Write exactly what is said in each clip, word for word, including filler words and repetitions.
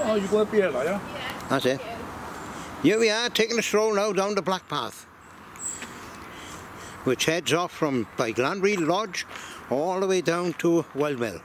Oh, you're going up here, are you? That's it. Here we are, taking a stroll now down the Black Path, which heads off from by Glanreed Lodge all the way down to Wildmill.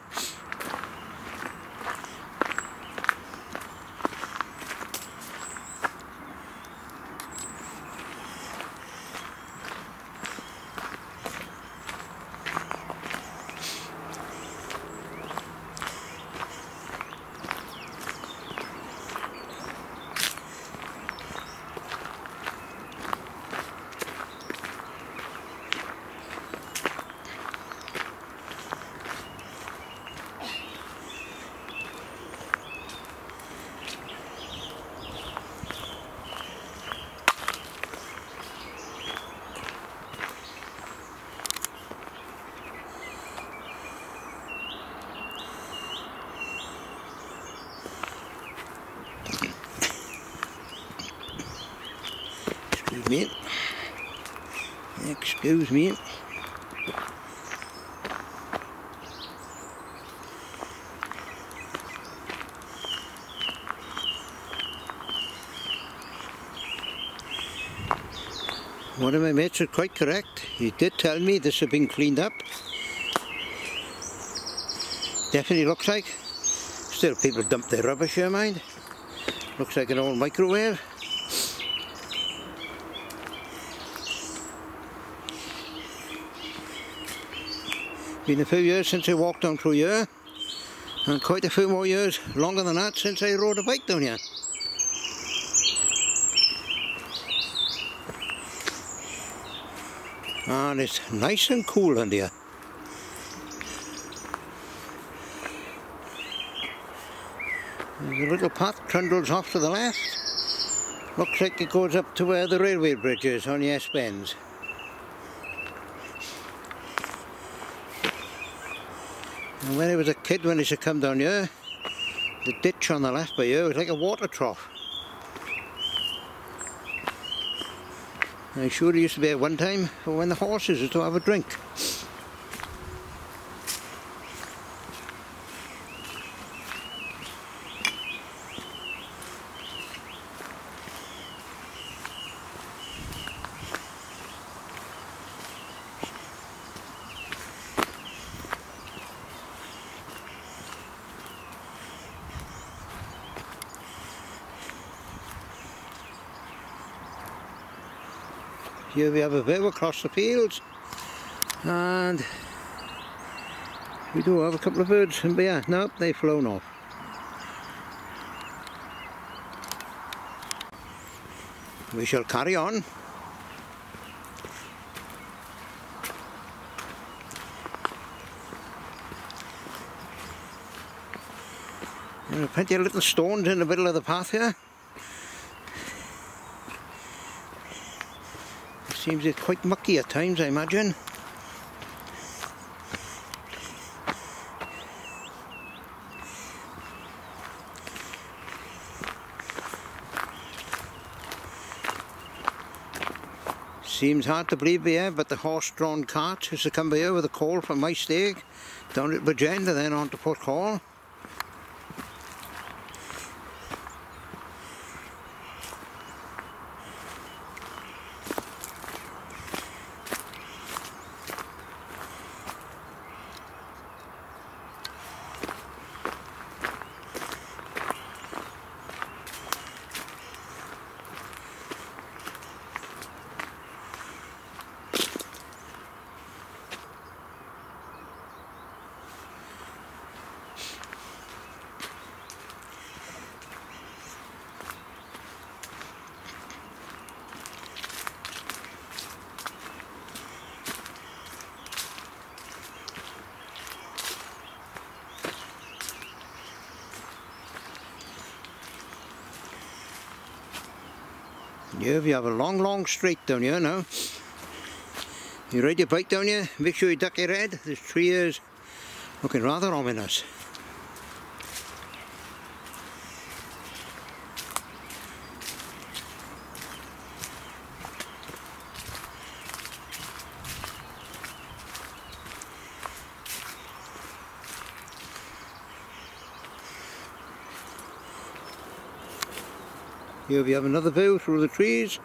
Excuse me. Excuse me. One of my mates was quite correct. He did tell me this had been cleaned up. Definitely looks like. Still, people dump their rubbish here, mind. Looks like an old microwave. Been a few years since I walked down through here, and quite a few more years, longer than that, since I rode a bike down here. And it's nice and cool in here. There's a little path trundles off to the left. Looks like it goes up to where the railway bridge is on the S Bends. And when I was a kid, when I used to come down here, the ditch on the left by here was like a water trough. I'm sure it used to be at one time for when the horses used to have a drink. Here we have a view across the fields, and we do have a couple of birds, but yeah, nope, they've flown off. We shall carry on. There are plenty of little stones in the middle of the path here. Seems it's quite mucky at times, I imagine. Seems hard to believe here, but the horse-drawn cart used to come by here with a coal from my stake down at Bridgend and then on to Port Hall. Here we have a long, long straight down here now. You ride your bike down here, make sure you duck your head. This tree is looking rather ominous. Here we have another view through the trees.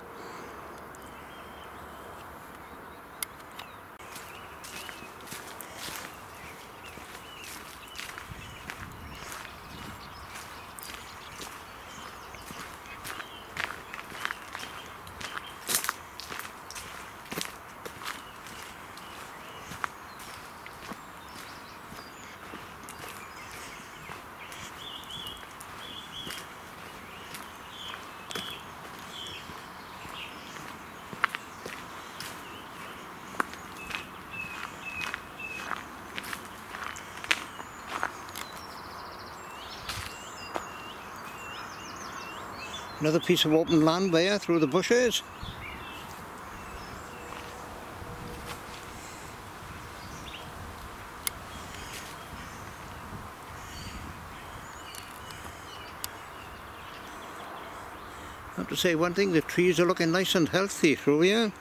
Another piece of open land there through the bushes. I have to say one thing, the trees are looking nice and healthy through here.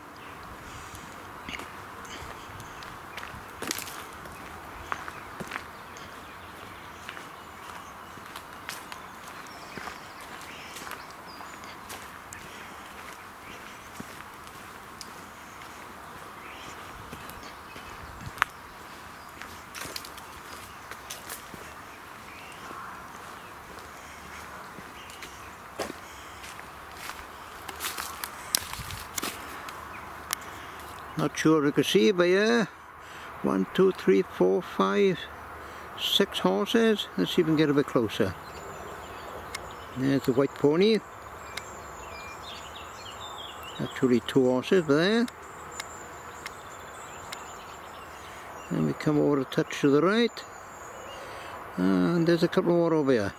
Not sure you can see by here. One, two, three, four, five, six horses. Let's see if we can get a bit closer. There's the white pony. Actually two horses there. And we come over a touch to the right. And there's a couple more over here.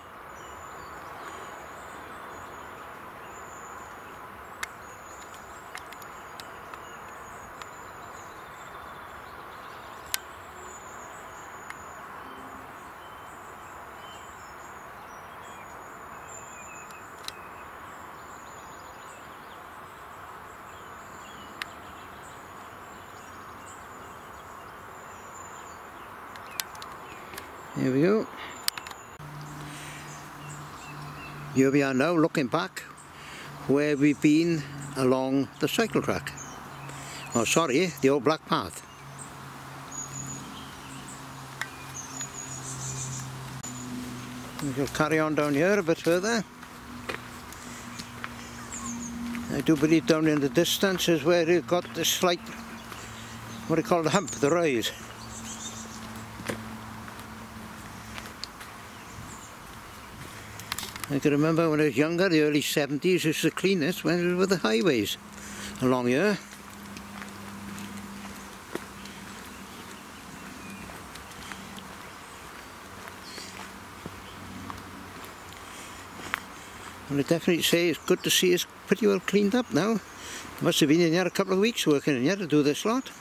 Here we go. Here we are now looking back where we've been along the cycle track. Oh sorry, the old black path. We shall carry on down here a bit further. I do believe down in the distance is where you've got the slight, what do you call the hump, the rise. I can remember when I was younger, the early seventies, it was the cleanest when it was with the highways along here. And I definitely say it's good to see it's pretty well cleaned up now. I must have been in here a couple of weeks working in here to do this lot.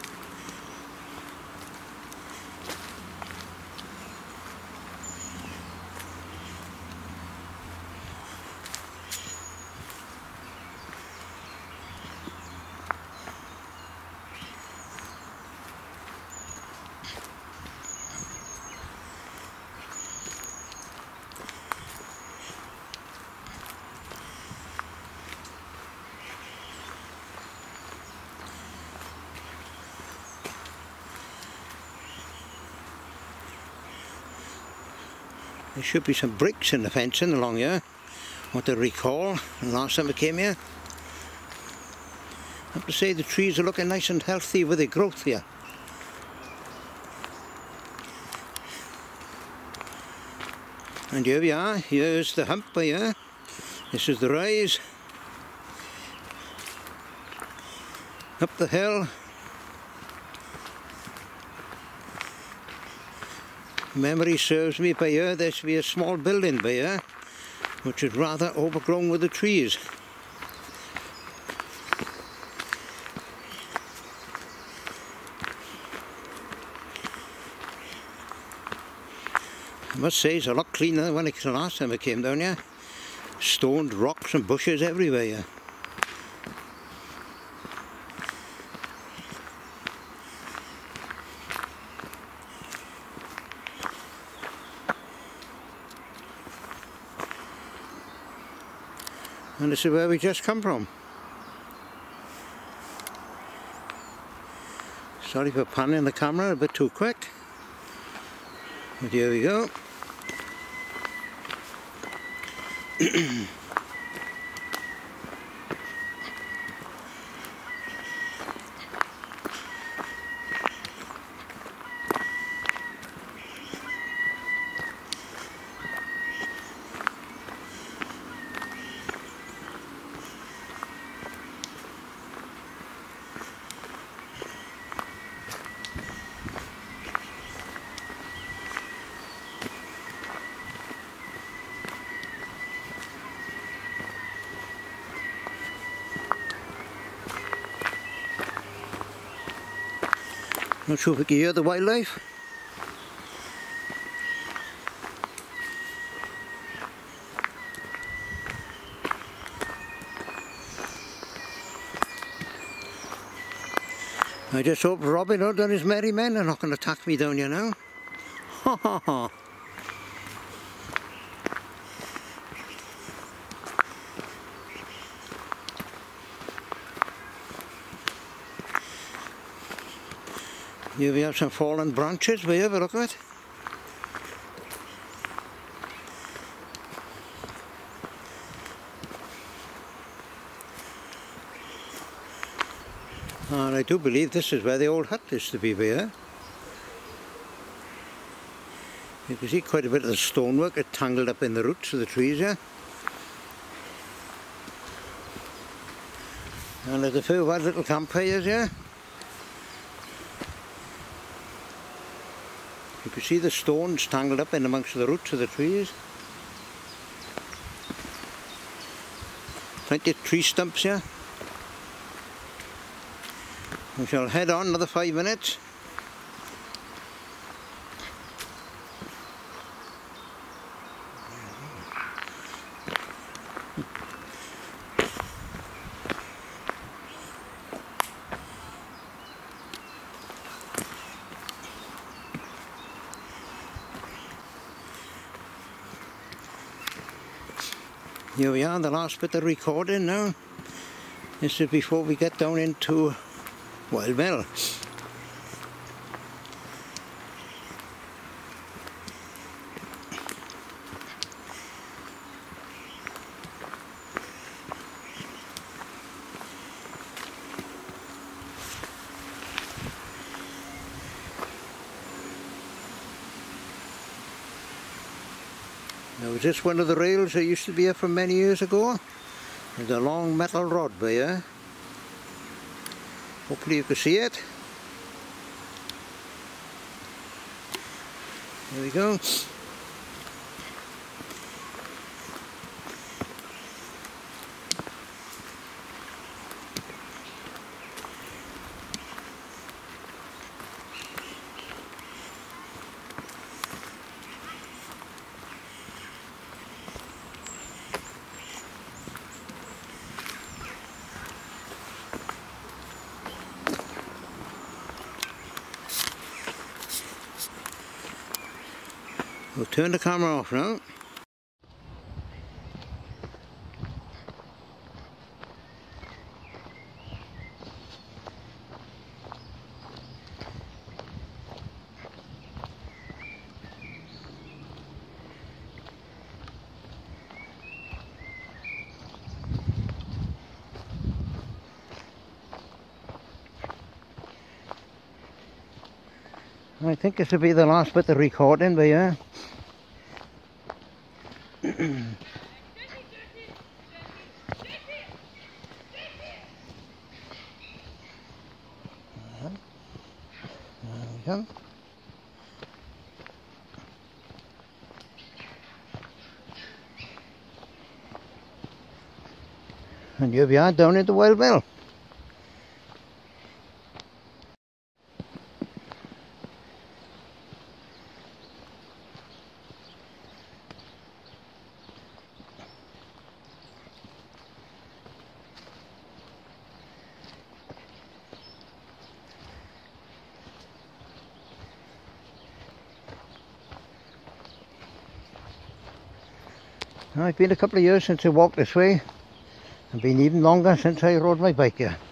There should be some bricks in the fencing along here, what I recall last time I came here. I have to say the trees are looking nice and healthy with their growth here. And here we are, here's the hump by here. This is the rise. Up the hill. Memory serves me by here, there used to be a small building by here, which is rather overgrown with the trees. I must say it's a lot cleaner than when it was the last time I came down here. Stoned rocks and bushes everywhere here. And this is where we just come from. Sorry for panning the camera a bit too quick. But here we go. Not sure if we can hear the wildlife. I just hope Robin Hood and his merry men are not going to attack me down here now. Ha ha ha. Here we have some fallen branches, we have a look at it. And I do believe this is where the old hut used to be here. You can see quite a bit of the stonework it tangled up in the roots of the trees here. And there's a few odd little campfires here. You can see the stones tangled up in amongst the roots of the trees. Plenty of tree stumps here. We shall head on another five minutes. Here we are, the last bit of recording now. This is before we get down into Wildmill. Now, is this one of the rails that used to be here from many years ago? There's a long metal rod by here. Hopefully you can see it. There we go. We'll turn the camera off now. I think this will be the last bit of recording by here. There we go. And here we are down at the Wildmill. Now, it's been a couple of years since I walked this way. It's been even longer since I rode my bike here.